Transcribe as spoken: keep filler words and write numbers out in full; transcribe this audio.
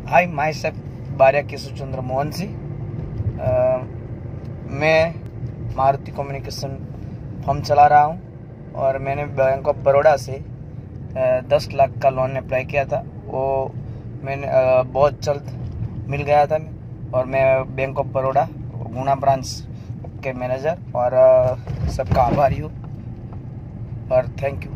Hi, my self Baria Keshav Chandra Mohan Singh. मैं Maruti communication firm चला रहा हूं और मैंने बैंक ऑफ बड़ौदा से आ, दस लाख का लोन अप्लाई किया था। वो मैंने आ, बहुत जल्द मिल गया था और मैं bank of Baroda Guna branch के मैनेजर और आ, सबका आभारी हूँ और थैंक यू।